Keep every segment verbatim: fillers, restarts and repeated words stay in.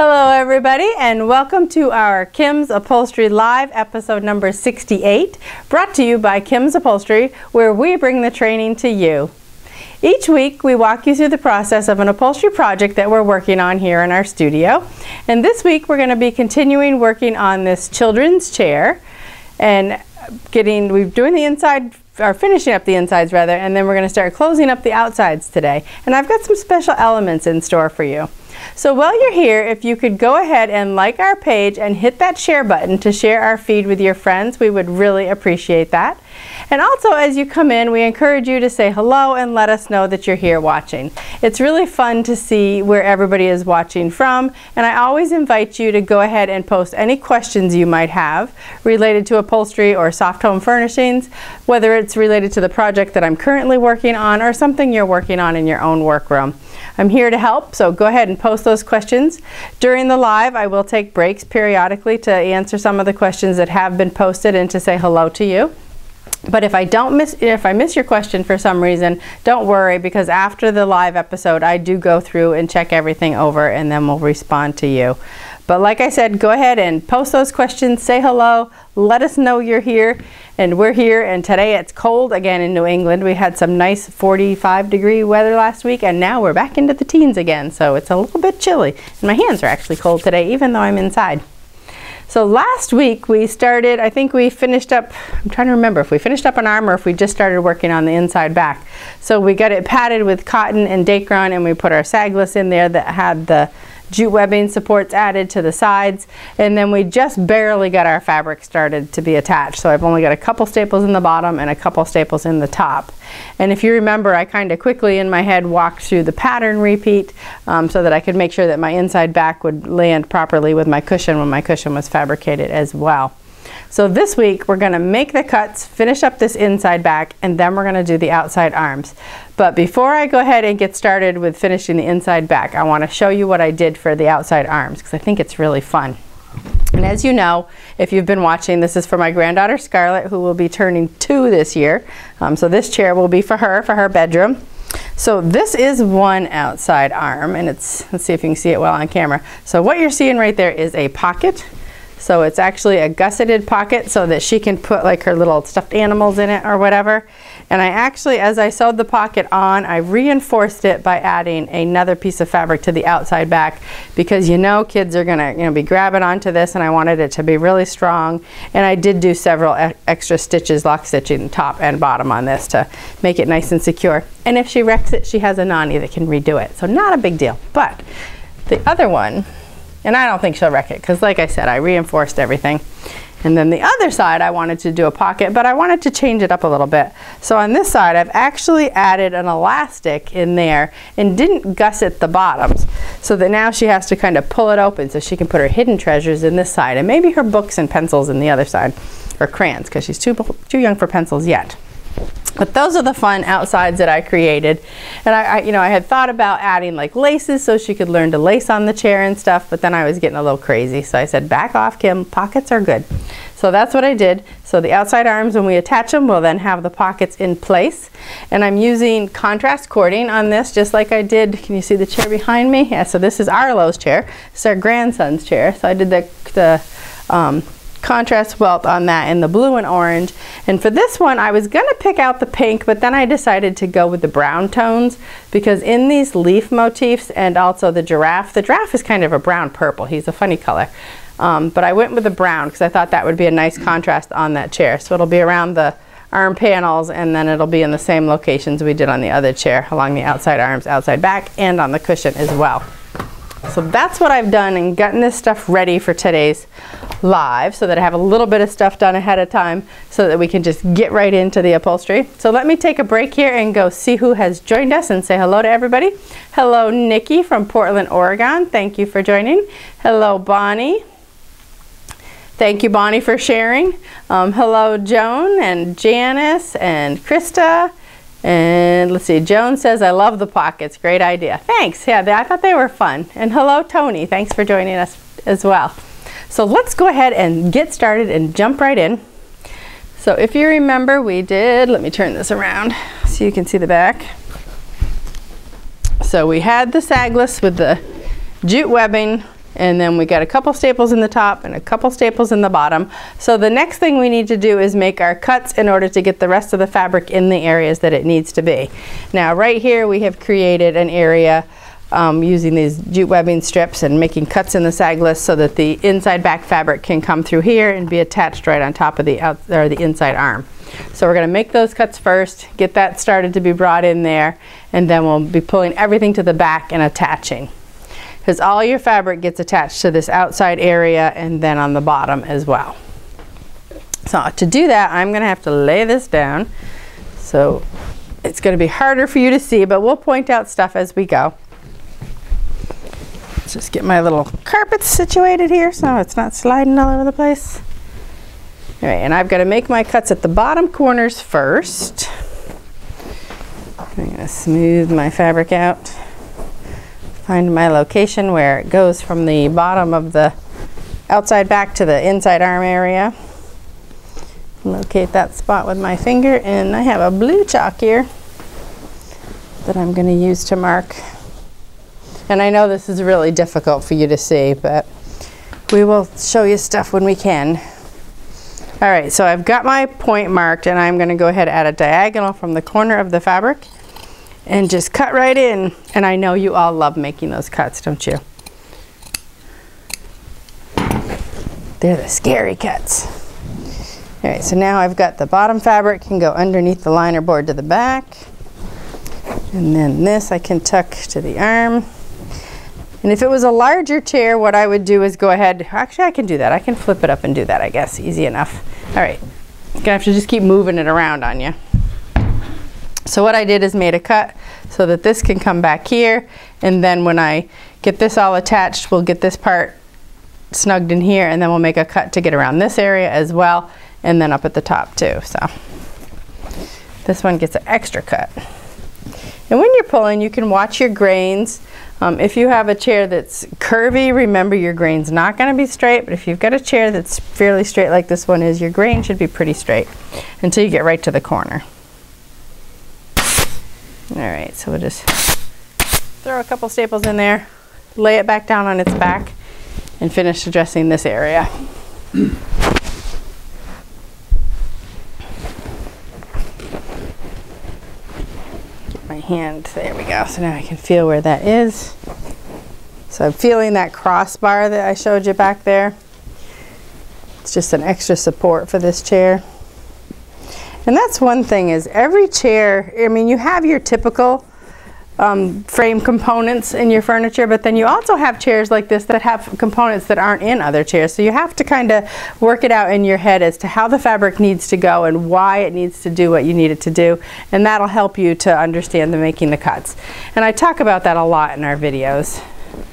Hello everybody, and welcome to our Kim's Upholstery Live episode number sixty-eight, brought to you by Kim's Upholstery, where we bring the training to you. Each week we walk you through the process of an upholstery project that we're working on here in our studio. And this week we're going to be continuing working on this children's chair and getting, we're doing the inside, or finishing up the insides rather, and then we're going to start closing up the outsides today. And I've got some special elements in store for you. So while you're here, if you could go ahead and like our page and hit that share button to share our feed with your friends, we would really appreciate that. And also, as you come in, we encourage you to say hello and let us know that you're here watching. It's really fun to see where everybody is watching from, and I always invite you to go ahead and post any questions you might have related to upholstery or soft home furnishings, whether it's related to the project that I'm currently working on or something you're working on in your own workroom. I'm here to help, so go ahead and post those questions. During the live, I will take breaks periodically to answer some of the questions that have been posted and to say hello to you. But if I don't miss, if I miss your question for some reason, don't worry, because after the live episode, I do go through and check everything over, and then we'll respond to you. But like I said, go ahead and post those questions, say hello, let us know you're here, and we're here. And today it's cold again in New England. We had some nice forty-five degree weather last week, and now we're back into the teens again, so it's a little bit chilly. And my hands are actually cold today, even though I'm inside. So last week we started, I think we finished up, I'm trying to remember if we finished up an arm or if we just started working on the inside back. So we got it padded with cotton and Dacron, and we put our sagless in there that had the jute webbing supports added to the sides, and then we just barely got our fabric started to be attached. So I've only got a couple staples in the bottom and a couple staples in the top. And if you remember, I kind of quickly in my head walked through the pattern repeat um, so that I could make sure that my inside back would land properly with my cushion when my cushion was fabricated as well. So this week we're going to make the cuts, finish up this inside back, and then we're going to do the outside arms. But before I go ahead and get started with finishing the inside back, I want to show you what I did for the outside arms, because I think it's really fun. And as you know, if you've been watching, this is for my granddaughter Scarlett, who will be turning two this year. Um, so this chair will be for her, for her bedroom. So this is one outside arm, and it's, let's see if you can see it well on camera. So what you're seeing right there is a pocket. So it's actually a gusseted pocket so that she can put like her little stuffed animals in it or whatever. And I actually, as I sewed the pocket on, I reinforced it by adding another piece of fabric to the outside back, because you know kids are gonna you know be grabbing onto this, and I wanted it to be really strong. And I did do several e extra stitches, lock stitching top and bottom on this to make it nice and secure. And if she wrecks it, she has a nanny that can redo it. So not a big deal. But the other one, and I don't think she'll wreck it, because like I said, I reinforced everything. And then the other side, I wanted to do a pocket, but I wanted to change it up a little bit. So on this side, I've actually added an elastic in there and didn't gusset the bottoms, so that now she has to kind of pull it open so she can put her hidden treasures in this side, and maybe her books and pencils in the other side, or crayons, because she's too, too young for pencils yet. But those are the fun outsides that I created. And I, I, you know, I had thought about adding like laces so she could learn to lace on the chair and stuff, but then I was getting a little crazy. So I said, back off, Kim, pockets are good. So that's what I did. So the outside arms, when we attach them, we'll then have the pockets in place. And I'm using contrast cording on this, just like I did. Can you see the chair behind me? Yeah, so this is Arlo's chair. This is our grandson's chair. So I did the, the um, contrast welt on that in the blue and orange. And for this one, I was gonna pick out the pink, but then I decided to go with the brown tones, because in these leaf motifs and also the giraffe, the giraffe is kind of a brown purple. He's a funny color. Um, but I went with the brown because I thought that would be a nice contrast on that chair. So it'll be around the arm panels, and then it'll be in the same locations we did on the other chair, along the outside arms, outside back, and on the cushion as well. So that's what I've done and gotten this stuff ready for today's live, so that I have a little bit of stuff done ahead of time so that we can just get right into the upholstery. So let me take a break here and go see who has joined us and say hello to everybody. Hello, Nikki from Portland, Oregon. Thank you for joining. Hello, Bonnie. Thank you, Bonnie, for sharing. Um, hello, Joan and Janice and Krista. And let's see, Joan says, I love the pockets. Great idea. Thanks. Yeah, they, I thought they were fun. And hello, Tony. Thanks for joining us as well. So let's go ahead and get started and jump right in. So if you remember, we did, let me turn this around so you can see the back. So we had the sagless with the jute webbing And then we got a couple staples in the top and a couple staples in the bottom. So the next thing we need to do is make our cuts in order to get the rest of the fabric in the areas that it needs to be. Now right here we have created an area um, using these jute webbing strips and making cuts in the sag list so that the inside back fabric can come through here and be attached right on top of the out or the inside arm. So we're going to make those cuts first, get that started to be brought in there, and then we'll be pulling everything to the back and attaching. Because all your fabric gets attached to this outside area and then on the bottom as well. So to do that, I'm going to have to lay this down. So it's going to be harder for you to see, but we'll point out stuff as we go. Let's just get my little carpet situated here so it's not sliding all over the place. All right, and I've got to make my cuts at the bottom corners first. I'm going to smooth my fabric out. Find my location where it goes from the bottom of the outside back to the inside arm area. Locate that spot with my finger, and I have a blue chalk here that I'm going to use to mark. And I know this is really difficult for you to see, but we will show you stuff when we can. All right, so I've got my point marked, and I'm going to go ahead and add a diagonal from the corner of the fabric and just cut right in. And I know you all love making those cuts, don't you? They're the scary cuts. All right, so now I've got the bottom fabric can go underneath the liner board to the back. And then this I can tuck to the arm. And if it was a larger chair, what I would do is go ahead, actually I can do that. I can flip it up and do that, I guess, easy enough. All right, you're gonna have to just keep moving it around on you. So what I did is made a cut so that this can come back here. And then when I get this all attached, we'll get this part snugged in here, and then we'll make a cut to get around this area as well, and then up at the top too. So this one gets an extra cut. And when you're pulling, you can watch your grains. Um, if you have a chair that's curvy, remember your grain's not going to be straight, but if you've got a chair that's fairly straight like this one is, your grain should be pretty straight until you get right to the corner. All right, so we'll just throw a couple staples in there, lay it back down on its back, and finish addressing this area. My hand, there we go. So now I can feel where that is. So I'm feeling that crossbar that I showed you back there. It's just an extra support for this chair. And that's one thing is every chair, I mean, you have your typical um, frame components in your furniture, but then you also have chairs like this that have components that aren't in other chairs. So you have to kind of work it out in your head as to how the fabric needs to go and why it needs to do what you need it to do. And that'll help you to understand the making the cuts. And I talk about that a lot in our videos.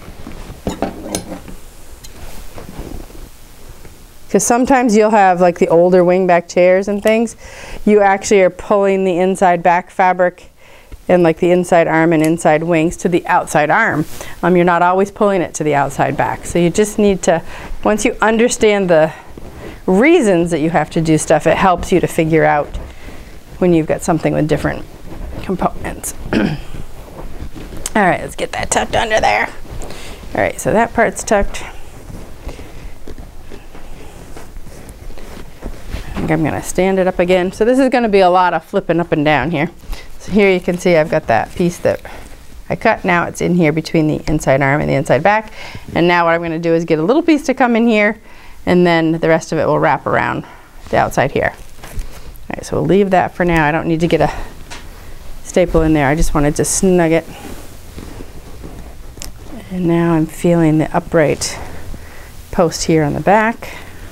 Because sometimes you'll have like the older wingback chairs and things, you actually are pulling the inside back fabric and like the inside arm and inside wings to the outside arm. Um, you're not always pulling it to the outside back. So you just need to, once you understand the reasons that you have to do stuff, it helps you to figure out when you've got something with different components. All right, let's get that tucked under there. All right, so that part's tucked. I think I'm gonna stand it up again. So this is gonna be a lot of flipping up and down here. So here you can see I've got that piece that I cut. Now it's in here between the inside arm and the inside back. And now what I'm gonna do is get a little piece to come in here, and then the rest of it will wrap around the outside here. All right, so we'll leave that for now. I don't need to get a staple in there. I just wanted to snug it. And now I'm feeling the upright post here on the back.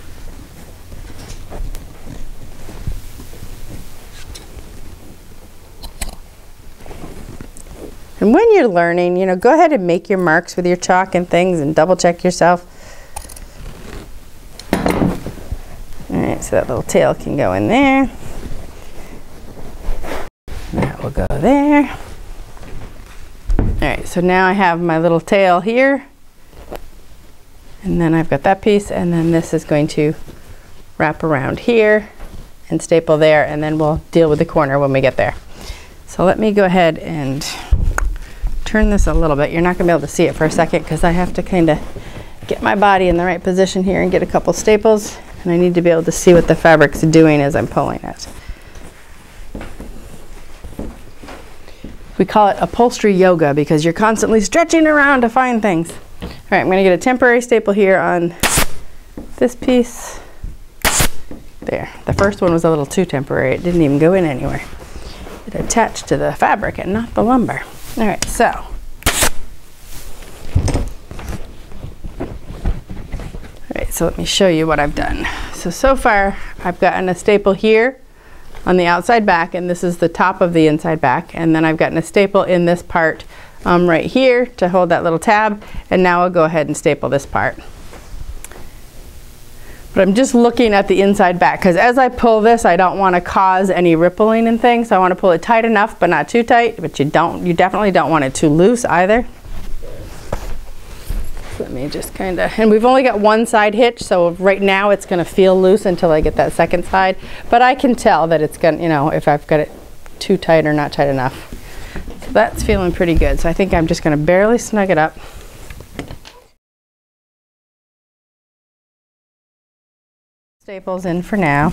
And when you're learning, you know, go ahead and make your marks with your chalk and things and double check yourself. All right, so that little tail can go in there. That will go there. All right, so now I have my little tail here. And then I've got that piece, and then this is going to wrap around here and staple there, and then we'll deal with the corner when we get there. So let me go ahead and turn this a little bit. You're not gonna be able to see it for a second because I have to kind of get my body in the right position here and get a couple staples, and I need to be able to see what the fabric's doing as I'm pulling it. We call it upholstery yoga because you're constantly stretching around to find things. All right, I'm going to get a temporary staple here on this piece. There. The first one was a little too temporary. It didn't even go in anywhere. It attached to the fabric and not the lumber. All right, so. All right, so let me show you what I've done. So, so far, I've gotten a staple here on the outside back, and this is the top of the inside back, and then I've gotten a staple in this part um, right here to hold that little tab, and now I'll go ahead and staple this part. But I'm just looking at the inside back, because as I pull this, I don't want to cause any rippling and things, so I want to pull it tight enough but not too tight, but you don't you definitely don't want it too loose either. Let me just kind of, and we've only got one side hitch, so right now it's going to feel loose until I get that second side. But I can tell that it's going to, you know, if I've got it too tight or not tight enough. So that's feeling pretty good. So I think I'm just going to barely snug it up. Staples in for now.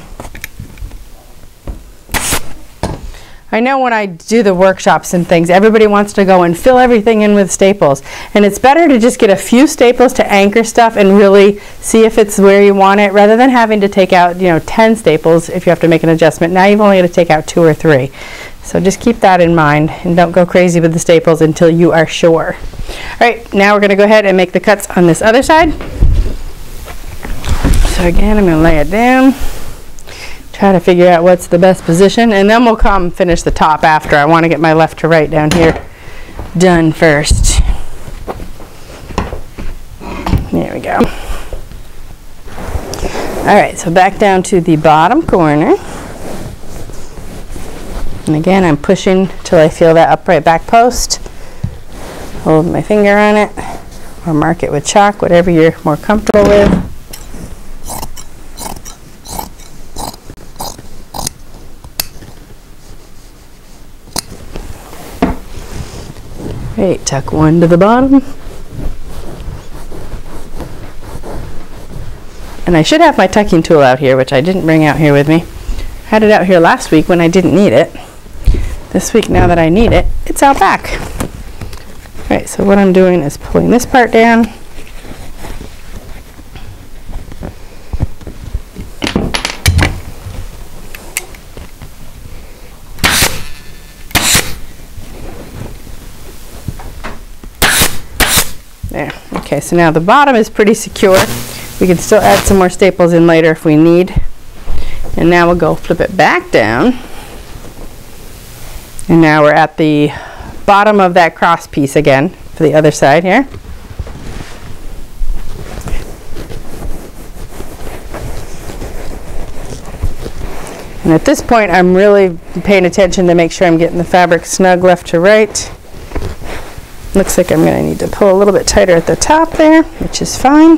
I know when I do the workshops and things, everybody wants to go and fill everything in with staples. And it's better to just get a few staples to anchor stuff and really see if it's where you want it, rather than having to take out, you know, ten staples if you have to make an adjustment. Now you've only got to take out two or three. So just keep that in mind and don't go crazy with the staples until you are sure. All right, now we're going to go ahead and make the cuts on this other side. So again, I'm going to lay it down. Try to figure out what's the best position, and then we'll come finish the top after. I want to get my left to right down here done first. There we go. All right, so back down to the bottom corner. And again, I'm pushing till I feel that upright back post. Hold my finger on it, or mark it with chalk, whatever you're more comfortable with. Right, tuck one to the bottom. And I should have my tucking tool out here, which I didn't bring out here with me. I had it out here last week when I didn't need it. This week, now that I need it, it's out back. Right, so what I'm doing is pulling this part down. There. Okay, so now the bottom is pretty secure. We can still add some more staples in later if we need. And now we'll go flip it back down. And now we're at the bottom of that cross piece again for the other side here. And at this point, I'm really paying attention to make sure I'm getting the fabric snug left to right. Looks like I'm going to need to pull a little bit tighter at the top there, which is fine.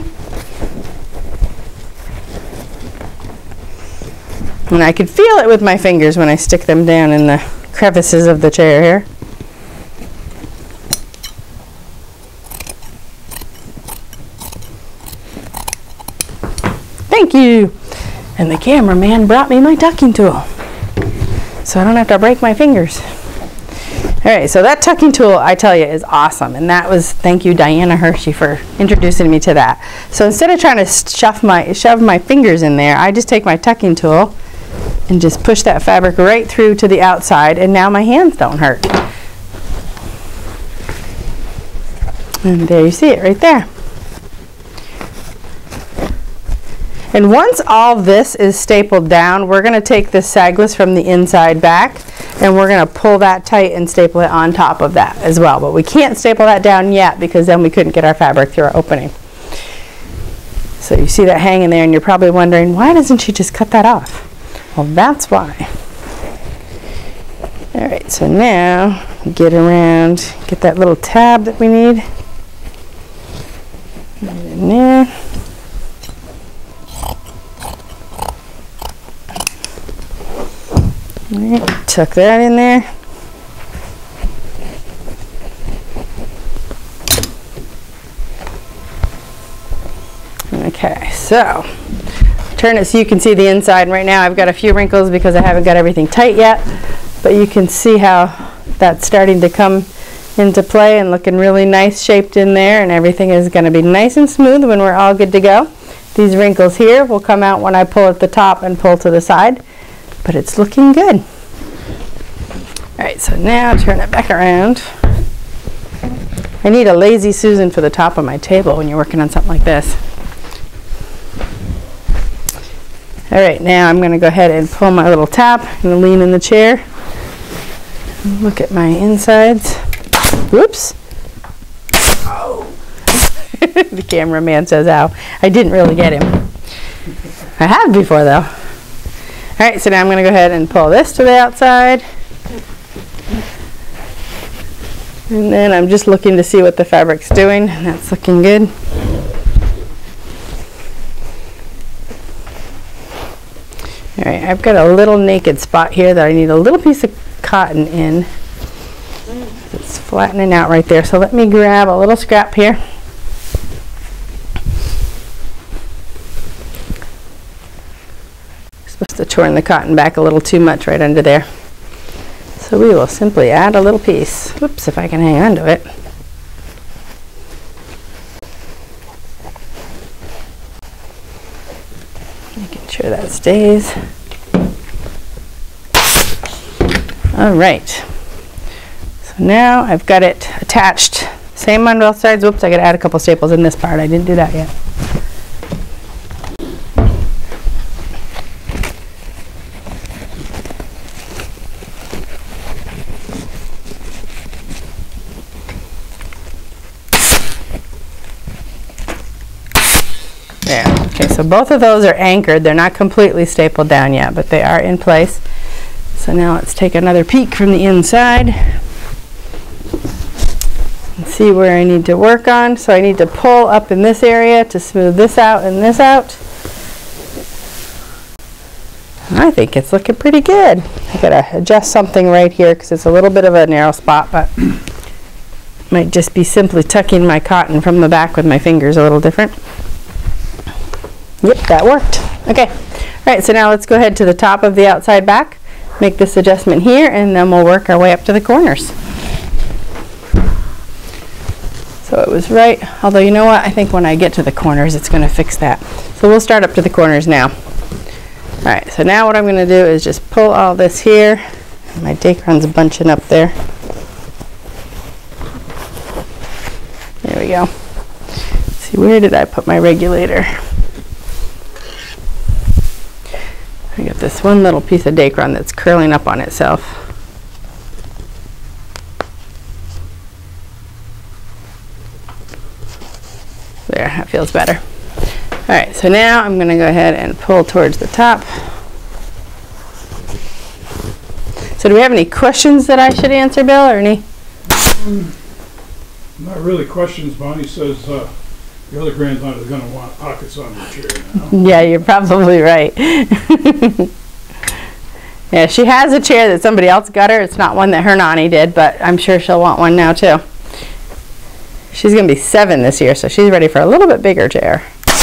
And I can feel it with my fingers when I stick them down in the crevices of the chair here. Thank you! And the cameraman brought me my tucking tool, so I don't have to break my fingers. All right, so that tucking tool, I tell you, is awesome. And that was, thank you, Diana Hershey, for introducing me to that. So instead of trying to shove my, shove my fingers in there, I just take my tucking tool and just push that fabric right through to the outside, and now my hands don't hurt. And there you see it right there. And once all this is stapled down, we're going to take this sagless from the inside back, and we're going to pull that tight and staple it on top of that as well. But we can't staple that down yet because then we couldn't get our fabric through our opening. So you see that hanging there, and you're probably wondering, why doesn't she just cut that off? Well, that's why. All right, so now get around, get that little tab that we need. Get it in there. All right, tuck that in there. so turn it so you can see the inside. Right now I've got a few wrinkles because I haven't got everything tight yet, but you can see how that's starting to come into play and looking really nice shaped in there, and everything is going to be nice and smooth when we're all good to go. These wrinkles here will come out when I pull at the top and pull to the side, but it's looking good. Alright, so now turn it back around. I need a lazy Susan for the top of my table when you're working on something like this. Alright, now I'm going to go ahead and pull my little tap. I'm going to lean in the chair. Look at my insides. Whoops. Oh. The cameraman says ow. I didn't really get him. I have before though. Alright, so now I'm going to go ahead and pull this to the outside. And then I'm just looking to see what the fabric's doing, and that's looking good. Alright, I've got a little naked spot here that I need a little piece of cotton in. It's flattening out right there, so let me grab a little scrap here. Supposed to turn the cotton back a little too much right under there. So we will simply add a little piece. Whoops, if I can hang on to it. Making sure that stays. All right. So now I've got it attached. Same on both sides. Whoops, I got to add a couple staples in this part. I didn't do that yet. There. Okay, so both of those are anchored. They're not completely stapled down yet, but they are in place. So now let's take another peek from the inside and see where I need to work on. So I need to pull up in this area to smooth this out and this out. I think it's looking pretty good. I gotta adjust something right here because it's a little bit of a narrow spot, but might just be simply tucking my cotton from the back with my fingers a little different. Yep, that worked. Okay. All right, so now let's go ahead to the top of the outside back, make this adjustment here, and then we'll work our way up to the corners. So it was right, although you know what? I think when I get to the corners, it's going to fix that. So we'll start up to the corners now. All right, so now what I'm going to do is just pull all this here. My Dacron's bunching up there. There we go. Let's see, where did I put my regulator? I got this one little piece of Dacron that's curling up on itself. There, that feels better. All right, so now I'm going to go ahead and pull towards the top. So do we have any questions that I should answer, Bill, or any? Um, not really questions. Bonnie says uh, your other granddaughter is going to want pockets on your chair now. Yeah, you're probably right. Yeah, she has a chair that somebody else got her. It's not one that her nanny did, but I'm sure she'll want one now too. She's going to be seven this year, so she's ready for a little bit bigger chair.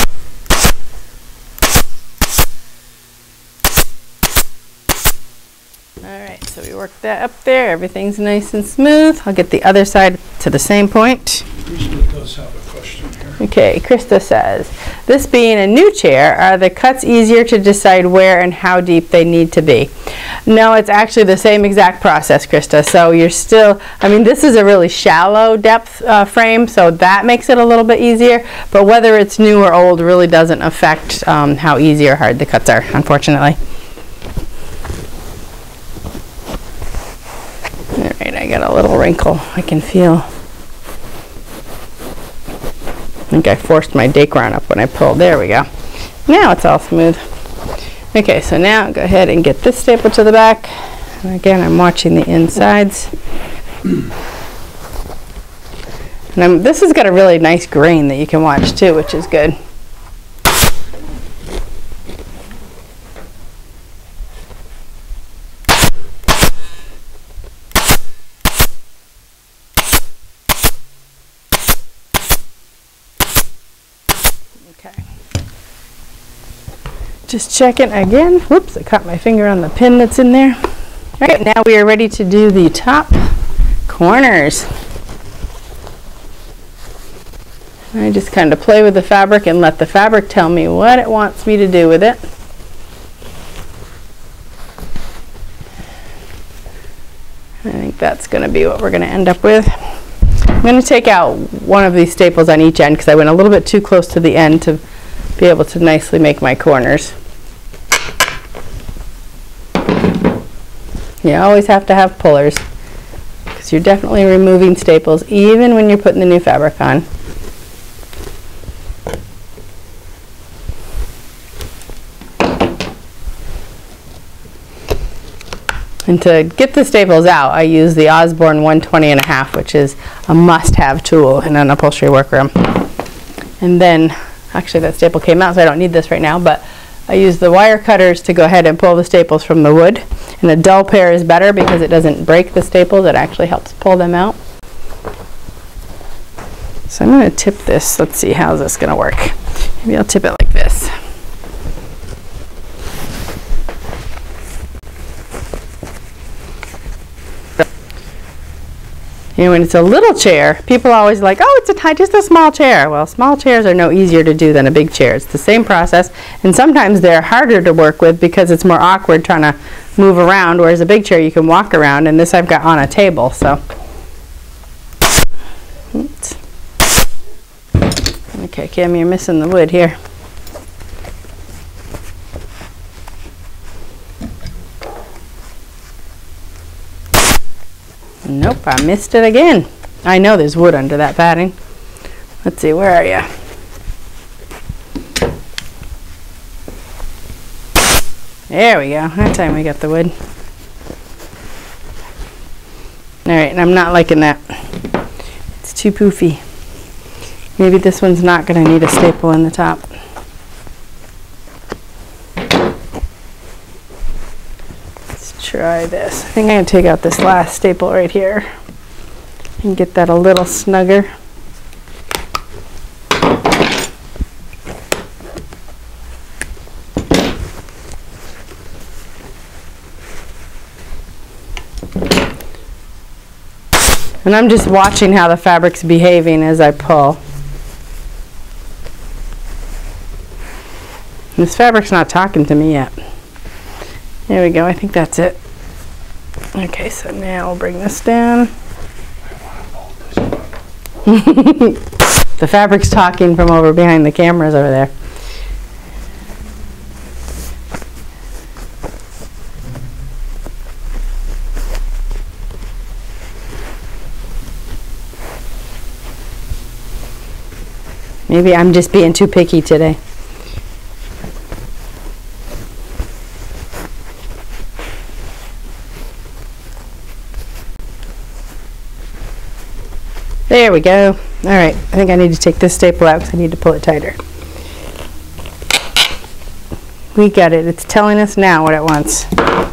Alright, so we worked that up there. Everything's nice and smooth. I'll get the other side to the same point. Krista does have a question here. Okay, Krista says, this being a new chair, are the cuts easier to decide where and how deep they need to be? No, it's actually the same exact process, Krista. So you're still, I mean, this is a really shallow depth uh, frame, so that makes it a little bit easier. But whether it's new or old really doesn't affect um, how easy or hard the cuts are, unfortunately. All right, I got a little wrinkle I can feel. I think I forced my Dacron up when I pulled. There we go. Now it's all smooth. Okay, so now go ahead and get this staple to the back. And again, I'm watching the insides. And I'm, this has got a really nice grain that you can watch too, which is good. Just checking again. Whoops, I caught my finger on the pin that's in there. All right, now we are ready to do the top corners. I just kind of play with the fabric and let the fabric tell me what it wants me to do with it. I think that's going to be what we're going to end up with. I'm going to take out one of these staples on each end because I went a little bit too close to the end to be able to nicely make my corners. You always have to have pullers because you're definitely removing staples even when you're putting the new fabric on. And to get the staples out, I use the Osborne one twenty and a half, which is a must-have tool in an upholstery workroom. And then, actually that staple came out, so I don't need this right now, but I use the wire cutters to go ahead and pull the staples from the wood. And a dull pair is better because it doesn't break the staples, it actually helps pull them out. So I'm going to tip this. Let's see, how's this going to work? Maybe I'll tip it like this. You know, when it's a little chair, people are always like, oh, it's a t just a small chair. Well, small chairs are no easier to do than a big chair. It's the same process, and sometimes they're harder to work with because it's more awkward trying to move around, whereas a big chair you can walk around, and this I've got on a table, so. Oops. Okay, Kim, you're missing the wood here. Nope, I missed it again. I know there's wood under that padding. Let's see, where are you? There we go. That time we got the wood. Alright, and I'm not liking that. It's too poofy. Maybe this one's not going to need a staple in the top. Try this. I think I'm going to take out this last staple right here and get that a little snugger. And I'm just watching how the fabric's behaving as I pull. This fabric's not talking to me yet. There we go, I think that's it. Okay, so now we'll bring this down. The fabric's talking from over behind the cameras over there. Maybe I'm just being too picky today. There we go. All right, I think I need to take this staple out because I need to pull it tighter. We got it. It's telling us now what it wants.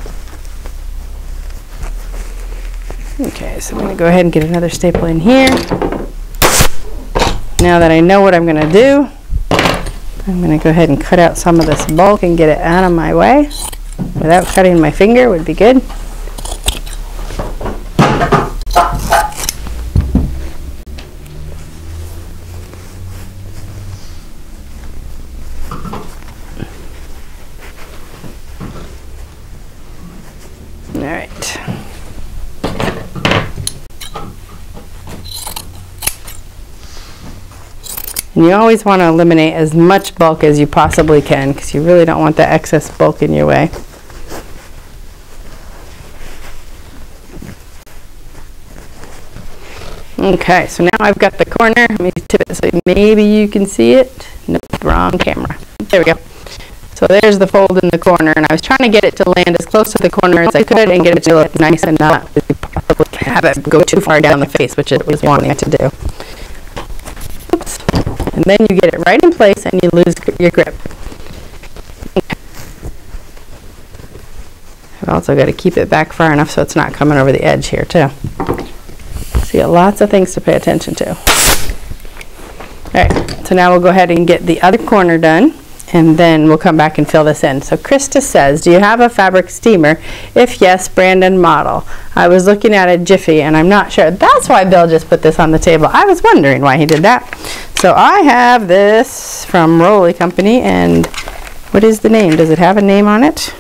Okay, so I'm going to go ahead and get another staple in here. Now that I know what I'm going to do, I'm going to go ahead and cut out some of this bulk and get it out of my way without cutting my finger would be good. And you always want to eliminate as much bulk as you possibly can because you really don't want the excess bulk in your way. Okay, so now I've got the corner. Let me tip it so maybe you can see it. Nope, wrong camera. There we go. So there's the fold in the corner, and I was trying to get it to land as close to the corner as I could and get it to look nice and not have it go too far down the face, which it was wanting to do. Oops. And then you get it right in place and you lose your grip. I've also got to keep it back far enough so it's not coming over the edge here too. So you got lots of things to pay attention to. Alright, so now we'll go ahead and get the other corner done. and then we'll come back and fill this in. So Krista says, do you have a fabric steamer? If yes, brand and model. I was looking at a Jiffy and I'm not sure. That's why Bill just put this on the table. I was wondering why he did that. So I have this from Rolly Company, and what is the name? Does it have a name on it?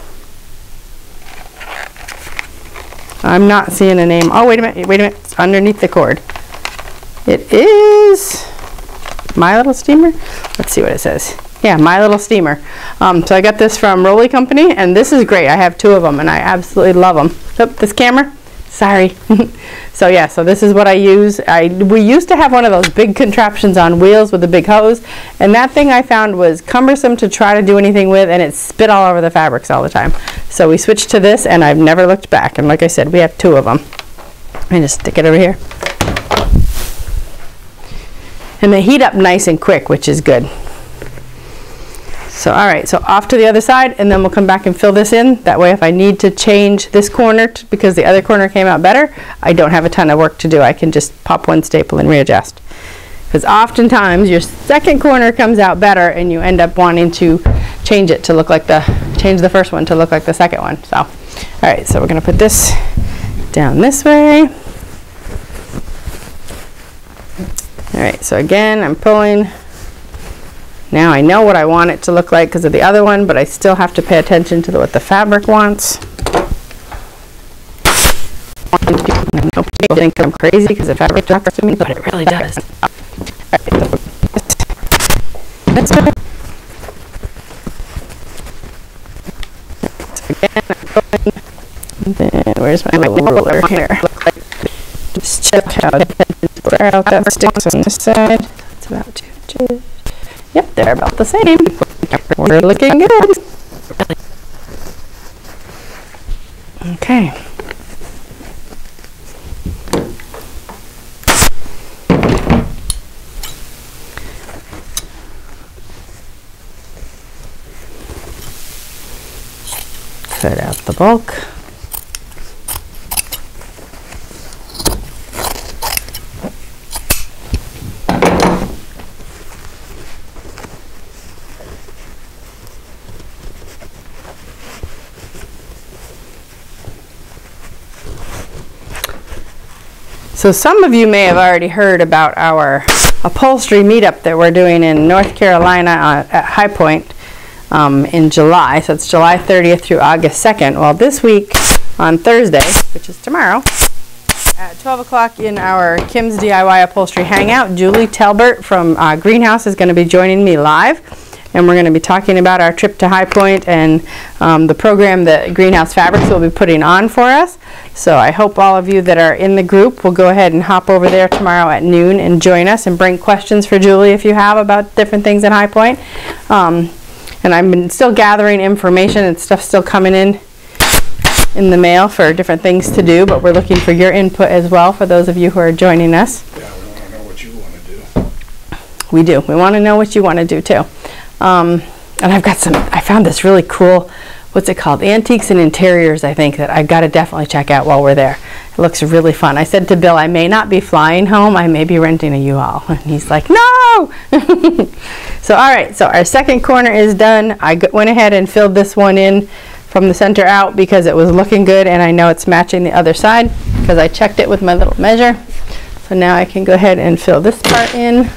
I'm not seeing a name. Oh, wait a minute, wait a minute. It's underneath the cord. It is My Little Steamer. Let's see what it says. Yeah, My Little Steamer. Um, so I got this from Rolly Company, and this is great. I have two of them, and I absolutely love them. Oop, this camera. Sorry. So yeah, so this is what I use. I we used to have one of those big contraptions on wheels with a big hose, and that thing I found was cumbersome to try to do anything with, and it spit all over the fabrics all the time. So we switched to this, and I've never looked back. And like I said, we have two of them. Let me just stick it over here. And they heat up nice and quick, which is good. So all right, so off to the other side, and then we'll come back and fill this in. That way if I need to change this corner to, because the other corner came out better, I don't have a ton of work to do. I can just pop one staple and readjust. Because oftentimes your second corner comes out better and you end up wanting to change it to look like the, change the first one to look like the second one. So, all right, so we're gonna put this down this way. All right, so again, I'm pulling. Now I know what I want it to look like because of the other one, but I still have to pay attention to the, what the fabric wants. I know people think I'm crazy because the fabric talks to me, but it really does. That's it. So again, I'm going. And then where's my little roller here? Just check how that sticks on this side. It's about two inches. Yep, they're about the same. We're looking good. Okay. Cut out the bulk. So some of you may have already heard about our upholstery meetup that we're doing in North Carolina uh, at High Point um, in July. So it's July thirtieth through August second. Well, this week on Thursday, which is tomorrow, at twelve o'clock in our Kim's D I Y Upholstery Hangout, Julie Telbert from uh, Greenhouse is going to be joining me live. And we're going to be talking about our trip to High Point and um, the program that Greenhouse Fabrics will be putting on for us. So I hope all of you that are in the group will go ahead and hop over there tomorrow at noon and join us and bring questions for Julie if you have about different things at High Point. Um, and I've been still gathering information and stuff still coming in in the mail for different things to do, but we're looking for your input as well for those of you who are joining us. Yeah, we want to know what you want to do. We do. We want to know what you want to do too. Um, and I've got some, I found this really cool, what's it called? Antiques and Interiors, I think, that I've got to definitely check out while we're there. It looks really fun. I said to Bill, I may not be flying home, I may be renting a U-Haul. And he's like, no! So, all right, so our second corner is done. I went ahead and filled this one in from the center out because it was looking good, and I know it's matching the other side because I checked it with my little measure. So now I can go ahead and fill this part in.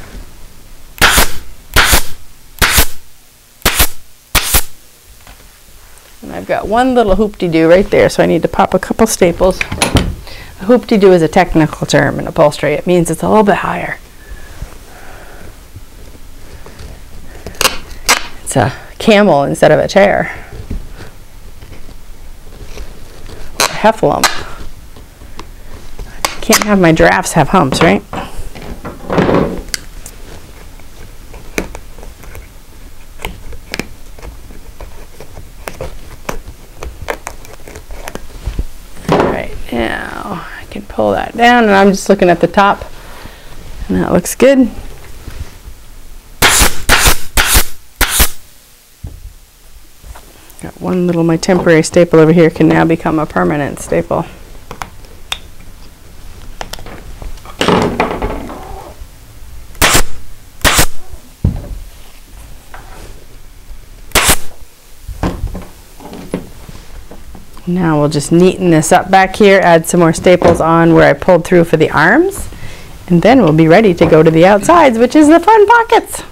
And I've got one little hoop-de-doo right there, so I need to pop a couple staples. A hoop-de-doo is a technical term in upholstery. It means it's a little bit higher. It's a camel instead of a chair. Or a heffalump. Can't have my giraffes have humps, right? Now I can pull that down, and I'm just looking at the top, and that looks good. Got one little, my temporary staple over here can now become a permanent staple. Now we'll just neaten this up back here, add some more staples on where I pulled through for the arms, and then we'll be ready to go to the outsides, which is the fun pockets.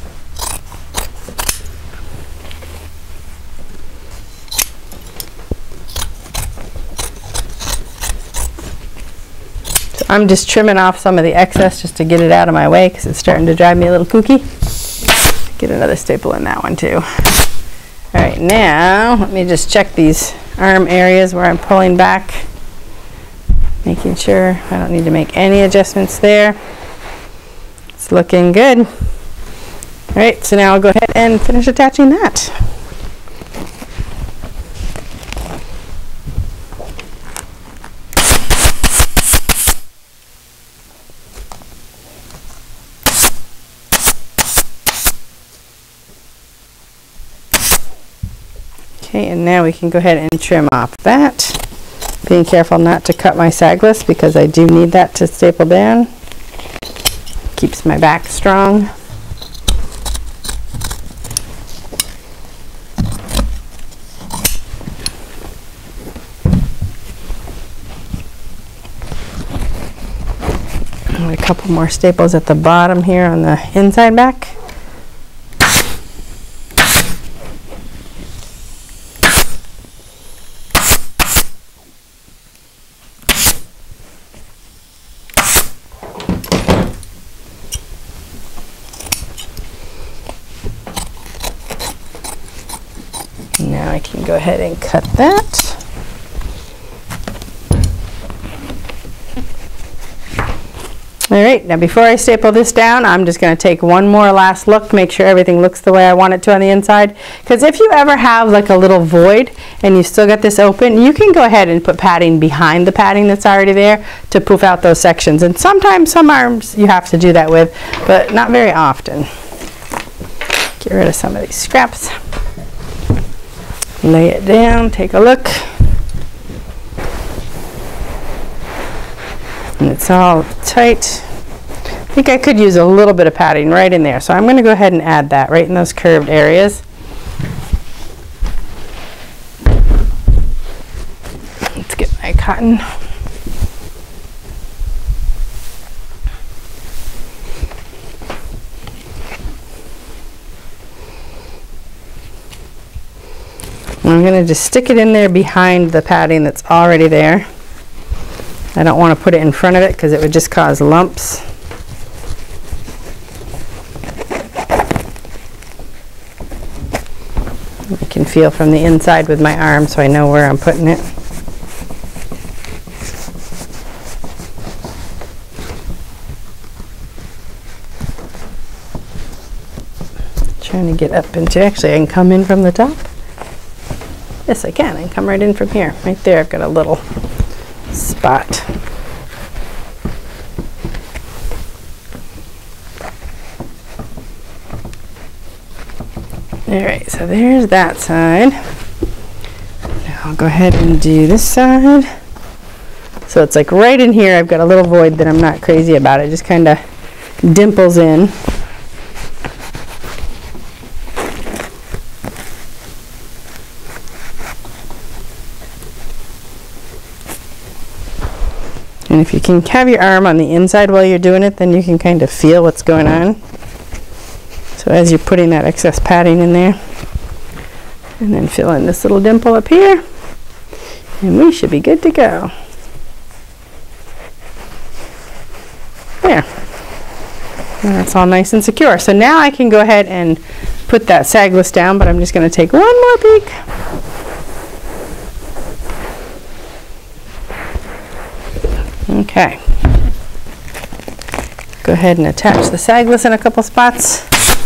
So I'm just trimming off some of the excess just to get it out of my way because it's starting to drive me a little kooky. Get another staple in that one too. All right, now let me just check these arm areas where I'm pulling back, making sure I don't need to make any adjustments there. It's looking good. All right, so now I'll go ahead and finish attaching that. Okay, and now we can go ahead and trim off that. Being careful not to cut my sagless because I do need that to staple down. Keeps my back strong. And a couple more staples at the bottom here on the inside back. Now I can go ahead and cut that. All right, now before I staple this down, I'm just going to take one more last look, make sure everything looks the way I want it to on the inside. Because if you ever have like a little void and you still got this open, you can go ahead and put padding behind the padding that's already there to poof out those sections. And sometimes some arms you have to do that with, but not very often. Get rid of some of these scraps. Lay it down, take a look. And it's all tight. I think I could use a little bit of padding right in there. So I'm going to go ahead and add that right in those curved areas. Let's get my cotton. I'm going to just stick it in there behind the padding that's already there. I don't want to put it in front of it because it would just cause lumps. I can feel from the inside with my arm so I know where I'm putting it. Trying to get up into, actually I can come in from the top. Yes, I can. I can come right in from here. Right there, I've got a little spot. All right, so there's that side. Now I'll go ahead and do this side. So it's like right in here, I've got a little void that I'm not crazy about. It just kind of dimples in. And if you can have your arm on the inside while you're doing it, then you can kind of feel what's going on. So as you're putting that excess padding in there, and then fill in this little dimple up here, and we should be good to go. There. And that's all nice and secure. So now I can go ahead and put that sagless down, but I'm just going to take one more peek. Okay. Go ahead and attach the sagless in a couple spots.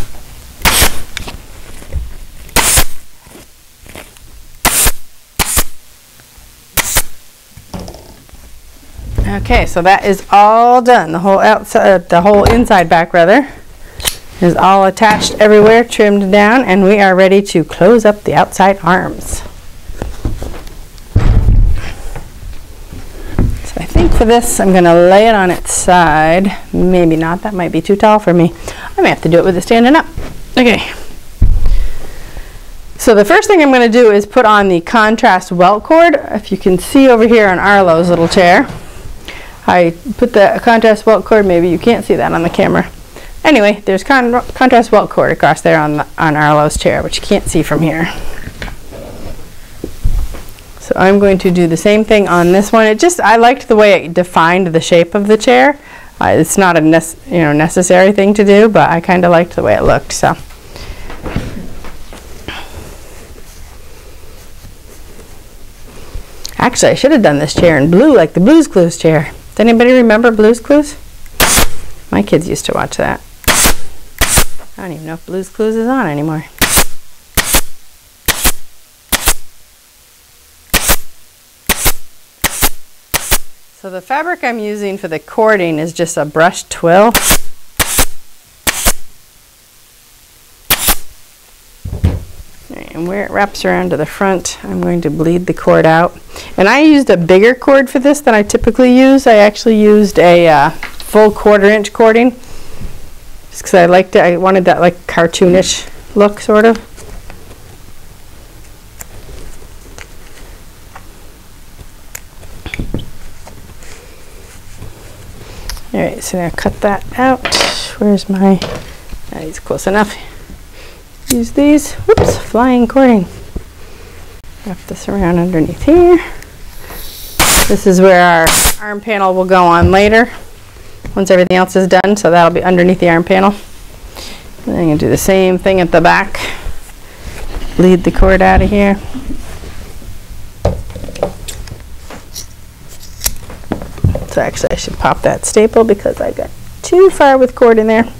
Okay, so that is all done. The whole outside, the whole inside back rather, is all attached everywhere, trimmed down, and we are ready to close up the outside arms. So I think for this, I'm going to lay it on its side. Maybe not. That might be too tall for me. I may have to do it with it standing up. Okay. So the first thing I'm going to do is put on the contrast welt cord. If you can see over here on Arlo's little chair, I put the contrast welt cord. Maybe you can't see that on the camera. Anyway, there's con contrast welt cord across there on, the, on Arlo's chair, which you can't see from here. So I'm going to do the same thing on this one. It just, I liked the way it defined the shape of the chair. Uh, it's not a nec you know, necessary thing to do, but I kind of liked the way it looked. So. Actually, I should have done this chair in blue, like the Blue's Clues chair. Does anybody remember Blue's Clues? My kids used to watch that. I don't even know if Blue's Clues is on anymore. So the fabric I'm using for the cording is just a brushed twill. And where it wraps around to the front, I'm going to bleed the cord out. And I used a bigger cord for this than I typically use. I actually used a uh, full quarter inch cording, just because I liked it. I wanted that like cartoonish look, sort of. All right, so now cut that out. Where's my, that's close enough. Use these, whoops, flying cording. Wrap this around underneath here. This is where our arm panel will go on later, once everything else is done, so that'll be underneath the arm panel. And then I'm gonna do the same thing at the back. Bleed the cord out of here. So actually I should pop that staple because I got too far with cord in there.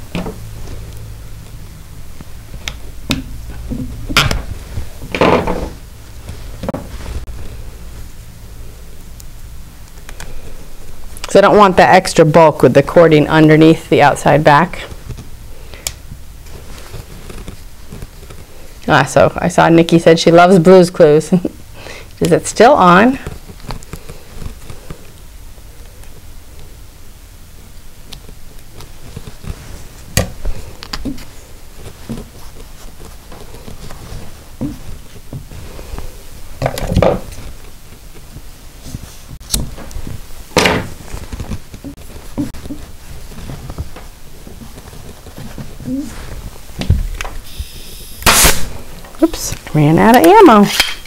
So I don't want that extra bulk with the cording underneath the outside back. Ah, so I saw Nikki said she loves Blue's Clues. Is it still on? Oops, ran out of ammo.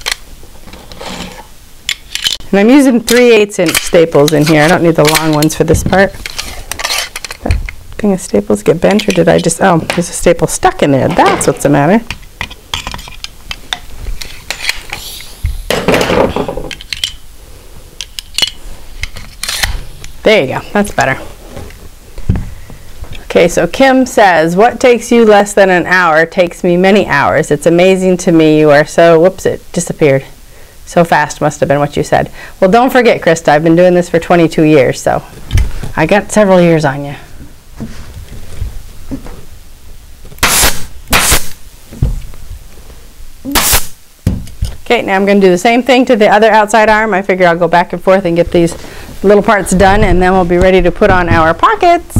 And I'm using three eighths inch staples in here. I don't need the long ones for this part. That thing of staples get bent, or did I just, oh, there's a staple stuck in there. That's what's the matter. There you go, that's better. Okay, so Kim says, what takes you less than an hour takes me many hours. It's amazing to me you are so, whoops, it disappeared. So fast must have been what you said. Well, don't forget, Krista, I've been doing this for twenty-two years, so I got several years on you. Okay, now I'm going to do the same thing to the other outside arm. I figure I'll go back and forth and get these little parts done, and then we'll be ready to put on our pockets.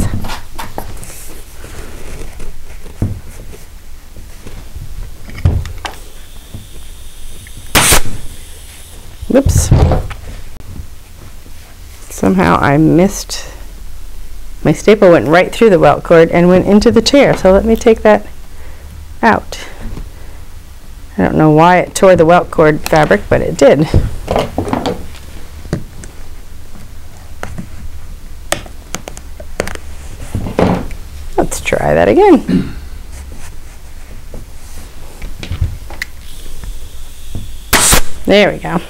Whoops. Somehow I missed, my staple went right through the welt cord and went into the chair, so let me take that out. I don't know why it tore the welt cord fabric, but it did. Let's try that again. There we go.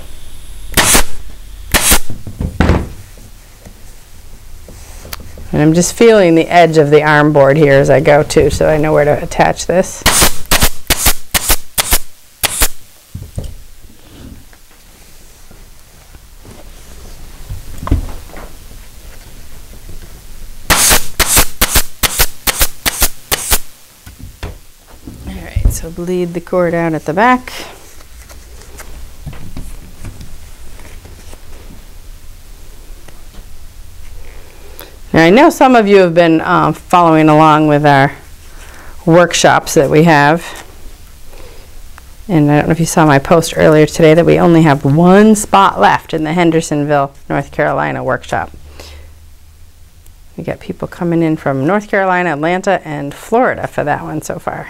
And I'm just feeling the edge of the arm board here as I go too, so I know where to attach this. Alright, so bleed the cord out at the back. Now, I know some of you have been um, following along with our workshops that we have. And I don't know if you saw my post earlier today that we only have one spot left in the Hendersonville, North Carolina workshop. We got people coming in from North Carolina, Atlanta, and Florida for that one so far.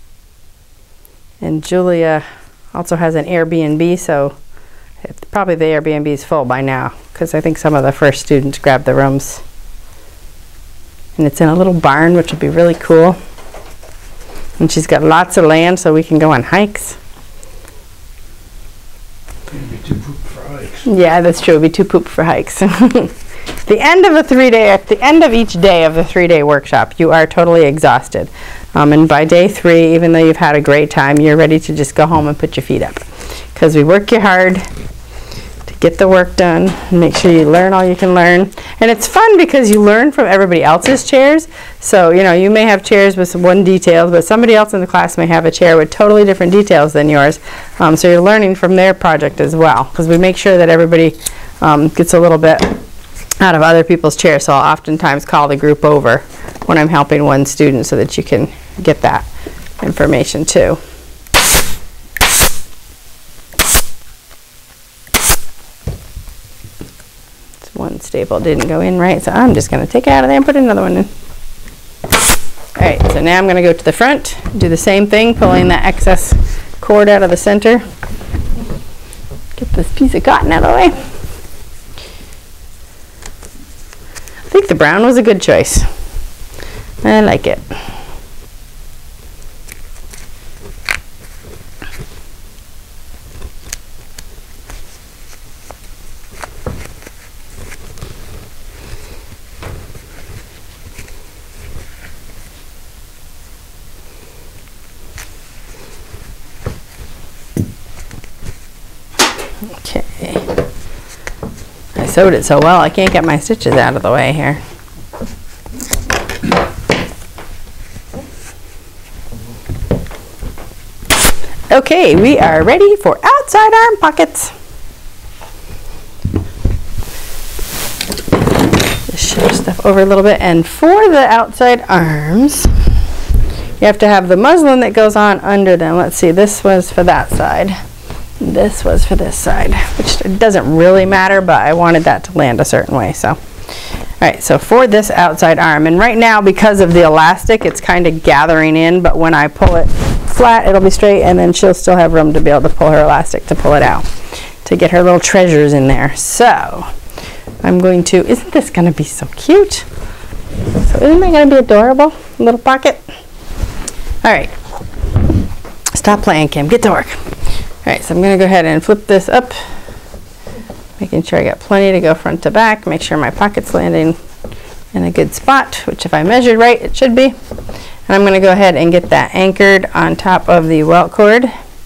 And Julia also has an Airbnb, so it's probably the Airbnb is full by now because I think some of the first students grabbed the rooms. And it's in a little barn, which would be really cool. And she's got lots of land so we can go on hikes. It'd be too poop for hikes. Yeah, that's true. It'd be too poop for hikes. The end of a three-day, at the end of each day of the three-day workshop, you are totally exhausted. Um, and by day three, even though you've had a great time, you're ready to just go home and put your feet up. Because we work you hard to get the work done and make sure you learn all you can learn. And it's fun because you learn from everybody else's chairs. So, you know, you may have chairs with one detail, but somebody else in the class may have a chair with totally different details than yours. Um, so you're learning from their project as well. Because we make sure that everybody um, gets a little bit out of other people's chairs. So I'll oftentimes call the group over when I'm helping one student so that you can get that information too. One staple didn't go in right, so I'm just going to take it out of there and put another one in. Alright, so now I'm going to go to the front, do the same thing, pulling that excess cord out of the center. Get this piece of cotton out of the way. I think the brown was a good choice. I like it. Okay. I sewed it so well I can't get my stitches out of the way here. Okay, we are ready for outside arm pockets. Just shift stuff over a little bit, and for the outside arms, you have to have the muslin that goes on under them. Let's see, this was for that side. This was for this side, which doesn't really matter, but I wanted that to land a certain way. So, all right, so for this outside arm, and right now because of the elastic, it's kind of gathering in, but when I pull it flat, it'll be straight, and then she'll still have room to be able to pull her elastic to pull it out, to get her little treasures in there. So, I'm going to, isn't this going to be so cute? So isn't that going to be adorable? Little pocket. All right, stop playing, Kim, get to work. All right, so I'm going to go ahead and flip this up, making sure I got plenty to go front to back, make sure my pocket's landing in a good spot, which if I measured right, it should be. And I'm going to go ahead and get that anchored on top of the welt cord.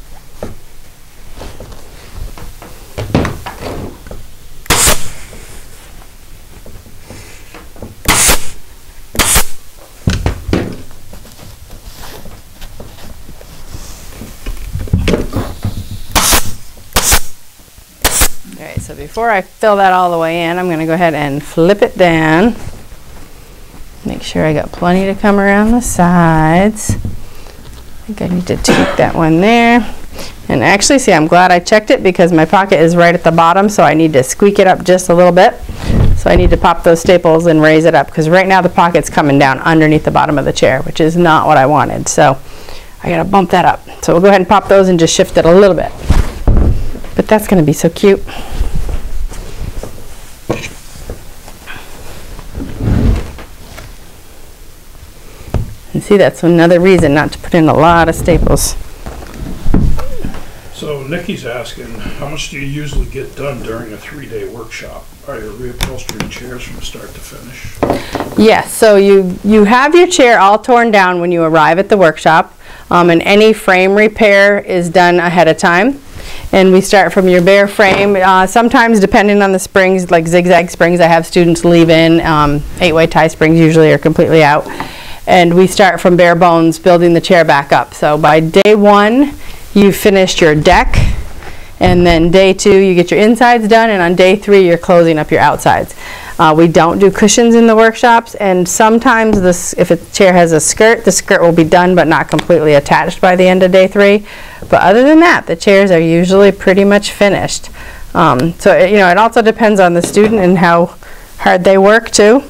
So before I fill that all the way in, I'm going to go ahead and flip it down. Make sure I got plenty to come around the sides. I think I need to tweak that one there. And actually, see, I'm glad I checked it because my pocket is right at the bottom, so I need to squeak it up just a little bit. So I need to pop those staples and raise it up because right now the pocket's coming down underneath the bottom of the chair, which is not what I wanted. So I got to bump that up. So we'll go ahead and pop those and just shift it a little bit. But that's going to be so cute. And see, that's another reason not to put in a lot of staples. So Nikki's asking, how much do you usually get done during a three-day workshop? Are you reupholstering chairs from start to finish? Yes, so you, you have your chair all torn down when you arrive at the workshop, um, and any frame repair is done ahead of time. And we start from your bare frame. Uh, sometimes, depending on the springs, like zigzag springs, I have students leave in. Um, eight-way tie springs usually are completely out. And we start from bare bones, building the chair back up. So by day one, you've finished your deck. And then day two, you get your insides done. And on day three, you're closing up your outsides. Uh, we don't do cushions in the workshops, and sometimes this, if a chair has a skirt, the skirt will be done but not completely attached by the end of day three. But other than that, the chairs are usually pretty much finished. Um, so it, you know, it also depends on the student and how hard they work too.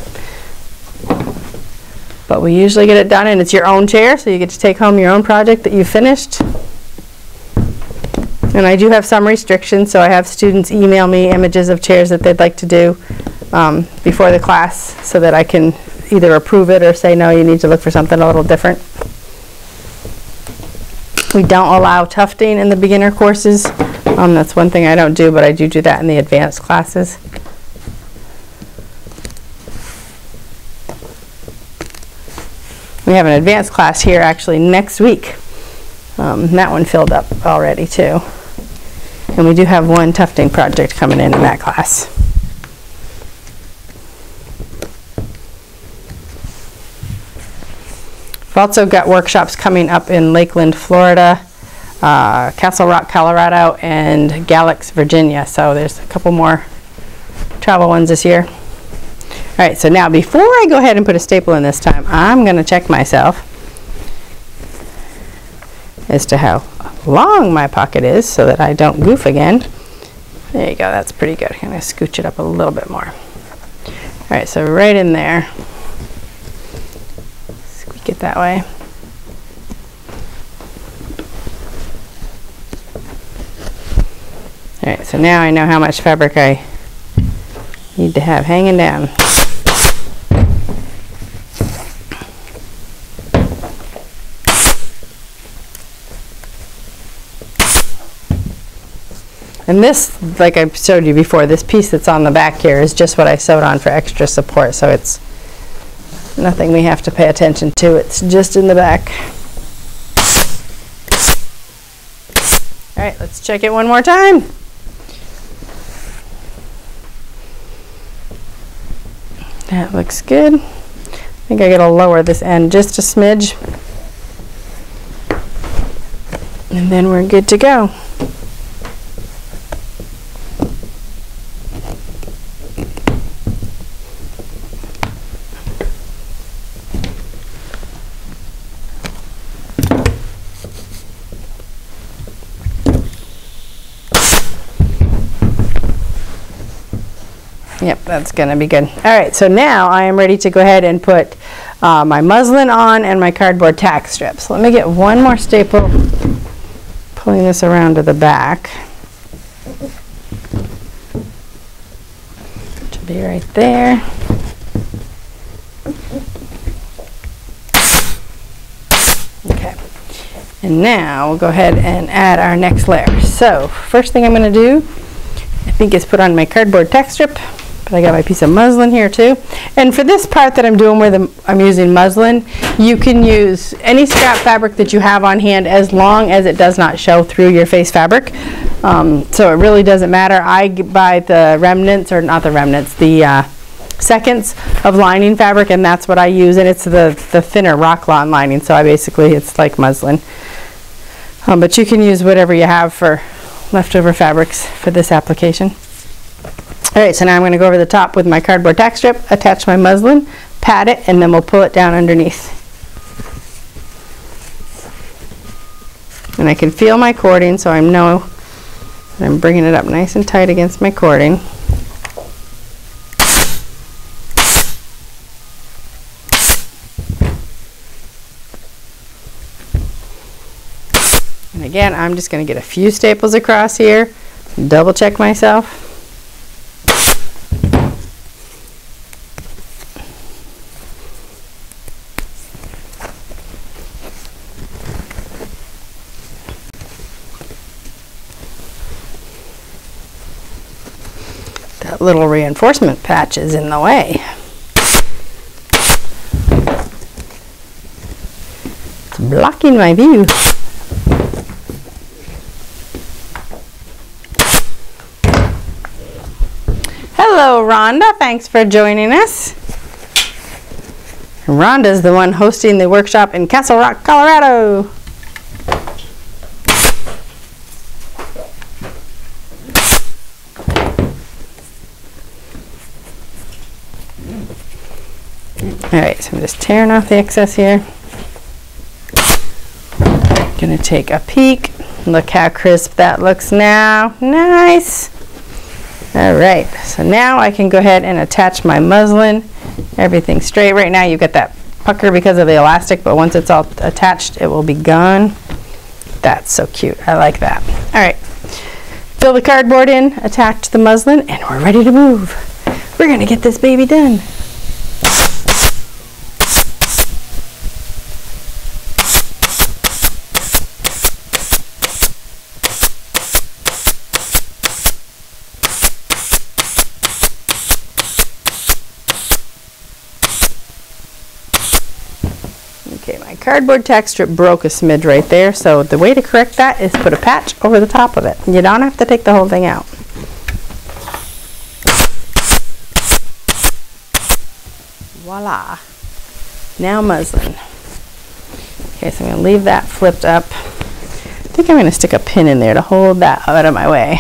But we usually get it done, and it's your own chair, so you get to take home your own project that you finished. And I do have some restrictions, so I have students email me images of chairs that they'd like to do um, before the class, so that I can either approve it or say, no, you need to look for something a little different. We don't allow tufting in the beginner courses. Um, that's one thing I don't do, but I do do that in the advanced classes. We have an advanced class here actually next week. Um, that one filled up already too. And we do have one tufting project coming in in that class. We've also got workshops coming up in Lakeland, Florida, uh, Castle Rock, Colorado, and Galax, Virginia. So there's a couple more travel ones this year. All right, so now before I go ahead and put a staple in this time, I'm going to check myself as to how long my pocket is so that I don't goof again. There you go, that's pretty good. I'm going to scooch it up a little bit more. All right, so right in there. Squeak it that way. All right, so now I know how much fabric I need to have hanging down. And this, like I showed you before, this piece that's on the back here is just what I sewed on for extra support, so it's nothing we have to pay attention to. It's just in the back. All right, let's check it one more time. That looks good. I think I gotta lower this end just a smidge. And then we're good to go. Yep, that's going to be good. All right, so now I am ready to go ahead and put uh, my muslin on and my cardboard tack strips. Let me get one more staple, pulling this around to the back. Should be right there. Okay, and now we'll go ahead and add our next layer. So first thing I'm going to do, I think, is put on my cardboard tack strip. But I got my piece of muslin here too. And for this part that I'm doing where the, I'm using muslin, you can use any scrap fabric that you have on hand as long as it does not show through your face fabric. Um, so it really doesn't matter. I buy the remnants, or not the remnants, the uh, seconds of lining fabric, and that's what I use. And it's the, the thinner Rocklon lining, so I basically, it's like muslin. Um, but you can use whatever you have for leftover fabrics for this application. All right, so now I'm going to go over the top with my cardboard tack strip, attach my muslin, pat it, and then we'll pull it down underneath. And I can feel my cording, so I know that I'm bringing it up nice and tight against my cording. And again, I'm just going to get a few staples across here, double check myself. That little reinforcement patch is in the way. It's blocking my view. Hello, Rhonda. Thanks for joining us. Rhonda's the one hosting the workshop in Castle Rock, Colorado. All right, so I'm just tearing off the excess here. Gonna take a peek. Look how crisp that looks now. Nice. All right, so now I can go ahead and attach my muslin. Everything's straight. Right now you've got that pucker because of the elastic, but once it's all attached, it will be gone. That's so cute. I like that. All right, fill the cardboard in, attach the muslin, and we're ready to move. We're gonna get this baby done. Okay, my cardboard tack strip broke a smidge right there, so the way to correct that is put a patch over the top of it. You don't have to take the whole thing out. Voila. Now muslin. Okay, so I'm going to leave that flipped up. I think I'm going to stick a pin in there to hold that out of my way,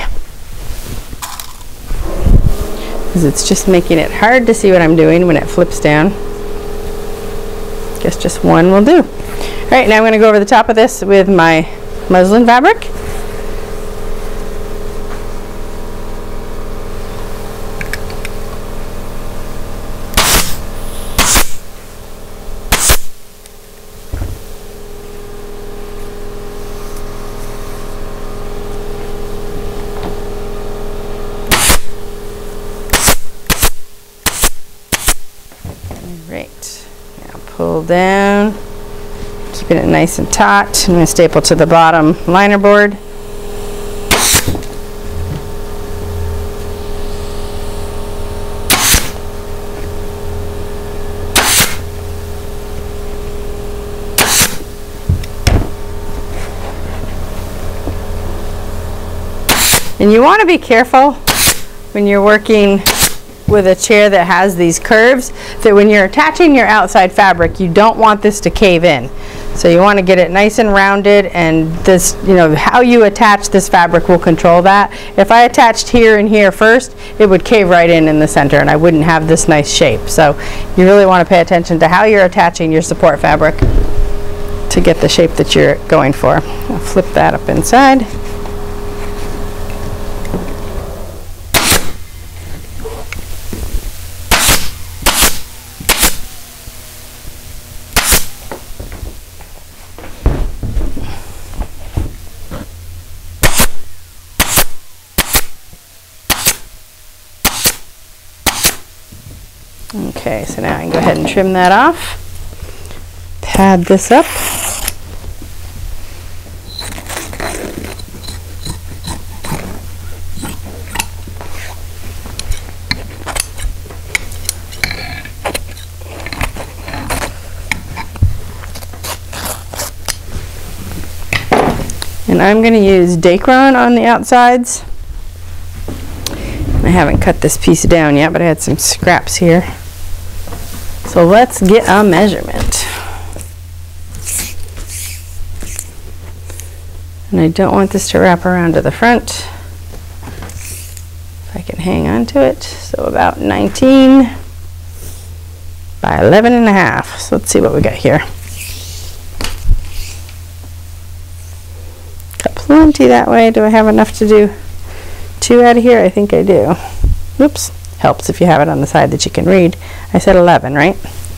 because it's just making it hard to see what I'm doing when it flips down. Guess just one will do. All right, now I'm going to go over the top of this with my muslin fabric. Pull down, keeping it nice and taut. I'm going to staple to the bottom liner board. And you want to be careful when you're working with a chair that has these curves, that when you're attaching your outside fabric, you don't want this to cave in. So you want to get it nice and rounded, and this, you know, how you attach this fabric will control that. If I attached here and here first, it would cave right in in the center and I wouldn't have this nice shape. So you really want to pay attention to how you're attaching your support fabric to get the shape that you're going for. I'll flip that up inside. Okay, so now I can go ahead and trim that off. Pad this up. And I'm going to use Dacron on the outsides. I haven't cut this piece down yet, but I had some scraps here. So let's get a measurement. And I don't want this to wrap around to the front. If I can hang on to it. So about nineteen by eleven and a half. So let's see what we got here. Got plenty that way. Do I have enough to do two out of here? I think I do. Oops. Helps if you have it on the side that you can read. I said eleven, right?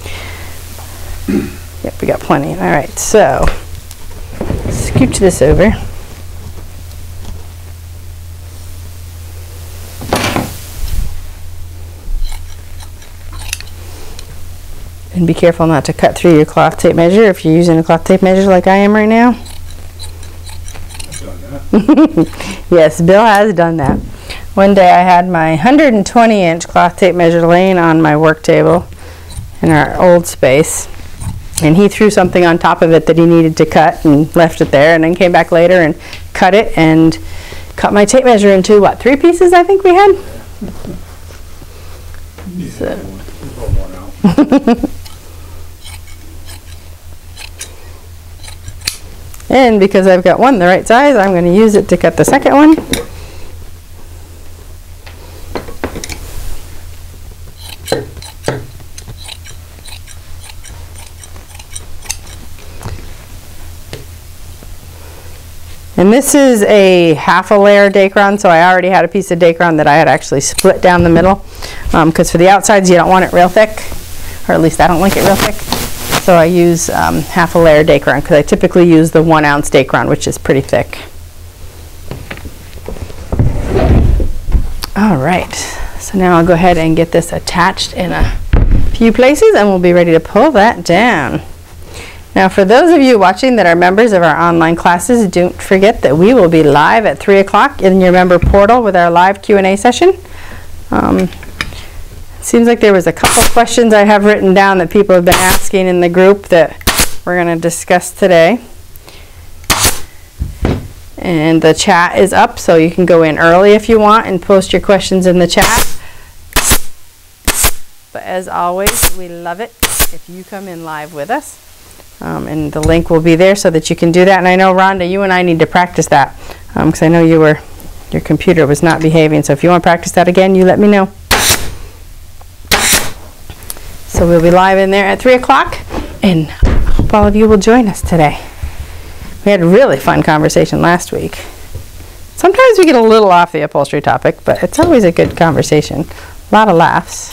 Yep, we got plenty. All right, so scooch this over. And be careful not to cut through your cloth tape measure if you're using a cloth tape measure like I am right now. I've done that. Yes, Bill has done that. One day I had my one hundred twenty inch cloth tape measure laying on my work table in our old space, and he threw something on top of it that he needed to cut and left it there, and then came back later and cut it and cut my tape measure into, what, three pieces I think we had? Yeah, So. we'll go one out. And because I've got one the right size, I'm going to use it to cut the second one. And this is a half a layer Dacron, so I already had a piece of Dacron that I had actually split down the middle, because um, for the outsides you don't want it real thick, or at least I don't like it real thick. So I use um, half a layer Dacron, because I typically use the one ounce Dacron, which is pretty thick. All right, so now I'll go ahead and get this attached in a few places, and we'll be ready to pull that down. Now, for those of you watching that are members of our online classes, don't forget that we will be live at three o'clock in your member portal with our live Q and A session. Um, seems like there was a couple questions I have written down that people have been asking in the group that we're going to discuss today. And the chat is up, so you can go in early if you want and post your questions in the chat. But as always, we love it if you come in live with us. Um, and the link will be there so that you can do that. And I know, Rhonda, you and I need to practice that, because um, I know you were, your computer was not behaving. So if you want to practice that again, you let me know. So we'll be live in there at three o'clock, and I hope all of you will join us today. We had a really fun conversation last week. Sometimes we get a little off the upholstery topic, but it's always a good conversation. A lot of laughs.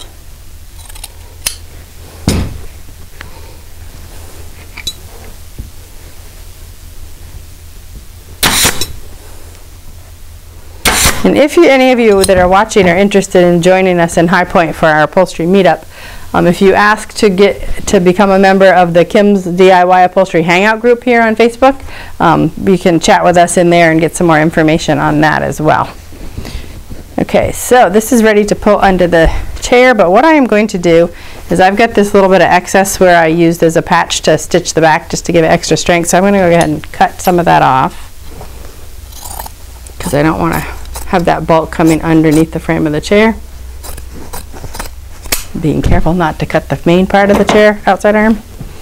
And if you, any of you that are watching are interested in joining us in High Point for our upholstery meetup, um, if you ask to get to become a member of the Kim's D I Y Upholstery Hangout group here on Facebook, um, you can chat with us in there and get some more information on that as well. Okay, so this is ready to pull under the chair, but what I am going to do is I've got this little bit of excess where I used as a patch to stitch the back just to give it extra strength, so I'm going to go ahead and cut some of that off, because I don't want to have that bulk coming underneath the frame of the chair. Being careful not to cut the main part of the chair, outside arm.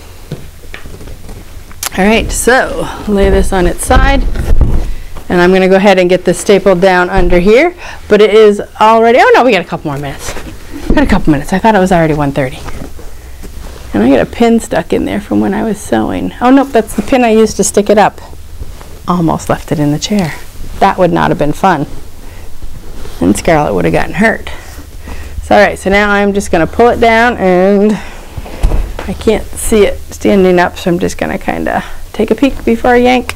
All right, so lay this on its side, and I'm going to go ahead and get this stapled down under here, but it is already, oh no, we got a couple more minutes. Got a couple minutes. I thought it was already one thirty. And I got a pin stuck in there from when I was sewing. Oh nope, that's the pin I used to stick it up. Almost left it in the chair. That would not have been fun. And Scarlett would have gotten hurt. So, all right, so now I'm just going to pull it down, and I can't see it standing up, so I'm just going to kind of take a peek before I yank.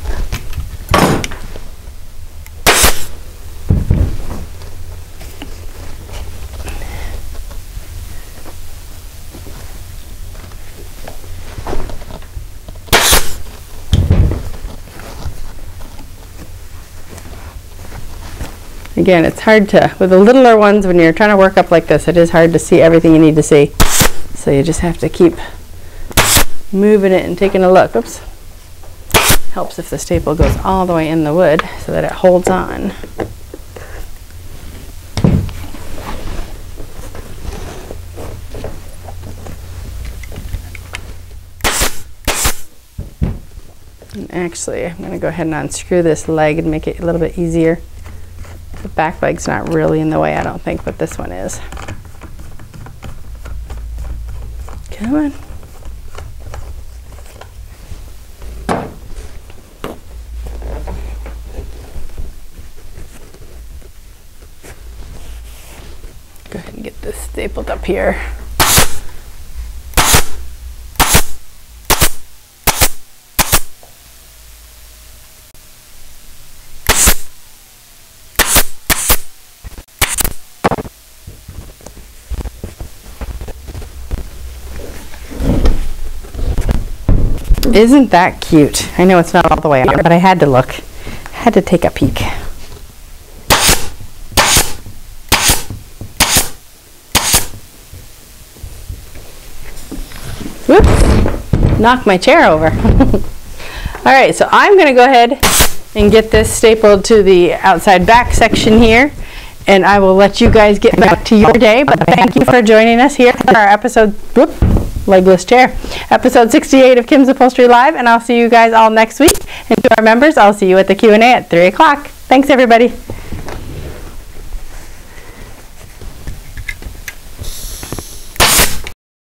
Again, it's hard to, with the littler ones, when you're trying to work up like this, it is hard to see everything you need to see. So you just have to keep moving it and taking a look. Oops. Helps if the staple goes all the way in the wood so that it holds on. And actually, I'm going to go ahead and unscrew this leg and make it a little bit easier. The back leg's not really in the way, I don't think, but this one is. Come on. Go ahead and get this stapled up here. Isn't that cute? I know it's not all the way on, but I had to look. I had to take a peek. Whoops! Knocked my chair over. All right, so I'm going to go ahead and get this stapled to the outside back section here, and I will let you guys get back to your day. But thank you for joining us here for our episode. Whoop. Legless chair. Episode sixty-eight of Kim's Upholstery Live, and I'll see you guys all next week. And to our members, I'll see you at the Q and A at three o'clock. Thanks, everybody.